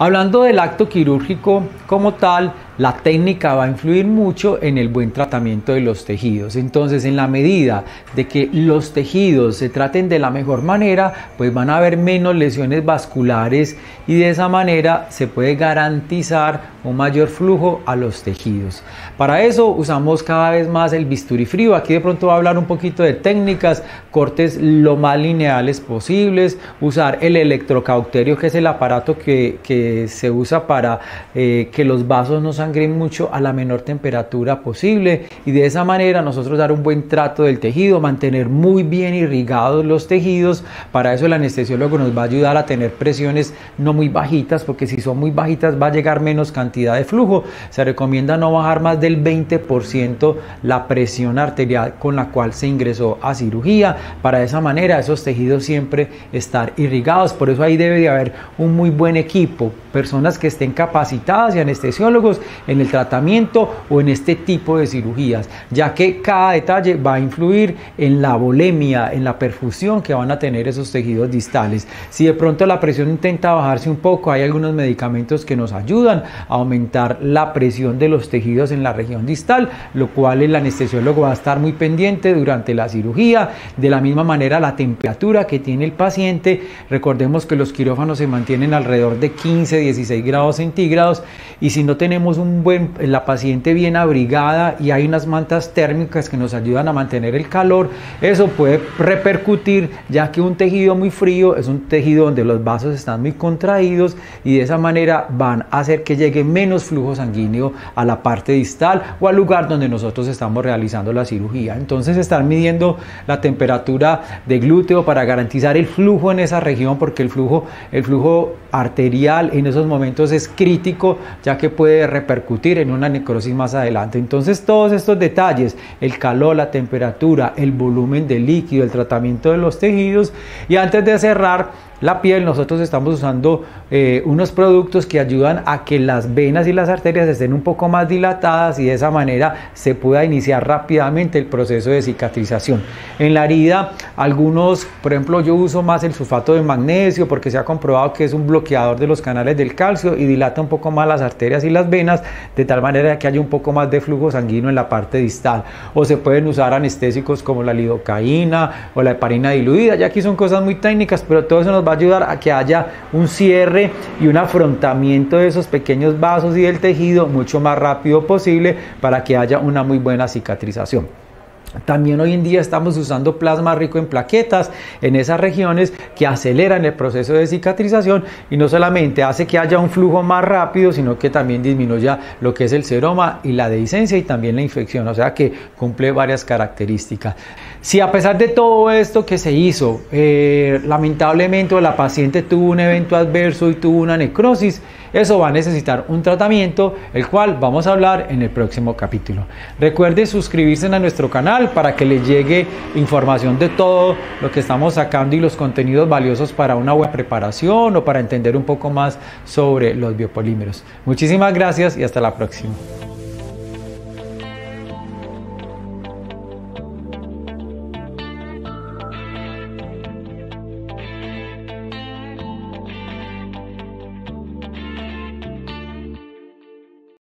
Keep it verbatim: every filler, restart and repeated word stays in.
Hablando del acto quirúrgico como tal, la técnica va a influir mucho en el buen tratamiento de los tejidos. Entonces, en la medida de que los tejidos se traten de la mejor manera, pues van a haber menos lesiones vasculares y de esa manera se puede garantizar un mayor flujo a los tejidos. Para eso usamos cada vez más el bisturí frío. Aquí de pronto voy a hablar un poquito de técnicas, cortes lo más lineales posibles, usar el electrocauterio, que es el aparato que, que se usa para eh, que los vasos no sangren mucho a la menor temperatura posible, y de esa manera nosotros dar un buen trato del tejido, mantener muy bien irrigados los tejidos. Para eso el anestesiólogo nos va a ayudar a tener presiones no muy bajitas, porque si son muy bajitas va a llegar menos cantidad de flujo. Se recomienda no bajar más del veinte por ciento la presión arterial con la cual se ingresó a cirugía, para de esa manera esos tejidos siempre estar irrigados. Por eso ahí debe de haber un muy buen equipo, personas que estén capacitadas y anestesiólogos en el tratamiento o en este tipo de cirugías, ya que cada detalle va a influir en la volemia, en la perfusión que van a tener esos tejidos distales. Si de pronto la presión intenta bajarse un poco, hay algunos medicamentos que nos ayudan a aumentar la presión de los tejidos en la región distal, lo cual el anestesiólogo va a estar muy pendiente durante la cirugía. De la misma manera, la temperatura que tiene el paciente, recordemos que los quirófanos se mantienen alrededor de quince a dieciséis grados centígrados, y si no tenemos un buen, la paciente bien abrigada y hay unas mantas térmicas que nos ayudan a mantener el calor, eso puede repercutir, ya que un tejido muy frío es un tejido donde los vasos están muy contraídos, y de esa manera van a hacer que llegue menos flujo sanguíneo a la parte distal o al lugar donde nosotros estamos realizando la cirugía. Entonces, estar midiendo la temperatura de glúteo para garantizar el flujo en esa región, porque el flujo, el flujo arterial en esos momentos es crítico, ya que puede repercutir en una necrosis más adelante. Entonces, todos estos detalles, el calor, la temperatura, el volumen de líquido, el tratamiento de los tejidos. Y antes de cerrar la piel, nosotros estamos usando eh, unos productos que ayudan a que las venas y las arterias estén un poco más dilatadas, y de esa manera se pueda iniciar rápidamente el proceso de cicatrización. En la herida, algunos, por ejemplo, yo uso más el sulfato de magnesio, porque se ha comprobado que es un bloqueador de los canales del calcio y dilata un poco más las arterias y las venas, de tal manera que haya un poco más de flujo sanguíneo en la parte distal. O se pueden usar anestésicos como la lidocaína o la heparina diluida. Ya aquí son cosas muy técnicas, pero todo eso nos va a ayudar a que haya un cierre y un afrontamiento de esos pequeños vasos y del tejido mucho más rápido posible, para que haya una muy buena cicatrización. También hoy en día estamos usando plasma rico en plaquetas en esas regiones, que aceleran el proceso de cicatrización, y no solamente hace que haya un flujo más rápido, sino que también disminuya lo que es el seroma y la dehiscencia y también la infección, o sea que cumple varias características. Si a pesar de todo esto que se hizo, eh, lamentablemente la paciente tuvo un evento adverso y tuvo una necrosis, eso va a necesitar un tratamiento, el cual vamos a hablar en el próximo capítulo. Recuerde suscribirse a nuestro canal para que les llegue información de todo lo que estamos sacando y los contenidos valiosos para una buena preparación o para entender un poco más sobre los biopolímeros. Muchísimas gracias y hasta la próxima.